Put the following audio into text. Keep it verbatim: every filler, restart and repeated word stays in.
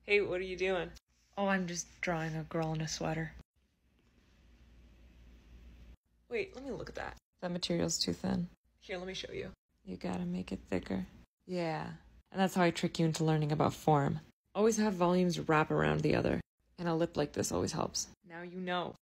Hey, what are you doing? Oh, I'm just drawing a girl in a sweater. Wait, let me look at that. That material's too thin. Here, let me show you. You gotta make it thicker. Yeah. And that's how I trick you into learning about form. Always have volumes wrap around the other. And a lip like this always helps. Now you know.